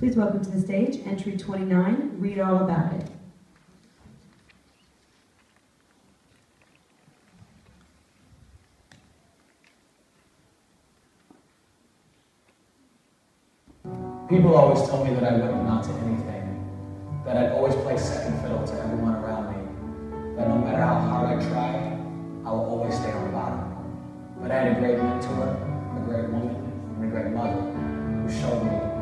Please welcome to the stage, entry 29, Read All About It. People always told me that I wouldn't amount to anything, that I'd always play second fiddle to everyone around me, that no matter how hard I try, I will always stay on the bottom. But I had a great mentor, a great woman, and a great mother who showed me